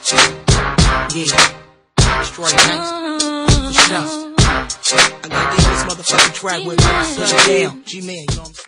Yeah, straight gangsta. For sure. I gotta dig this motherfucking track with me. Put it down, G-Man, you know what I'm saying?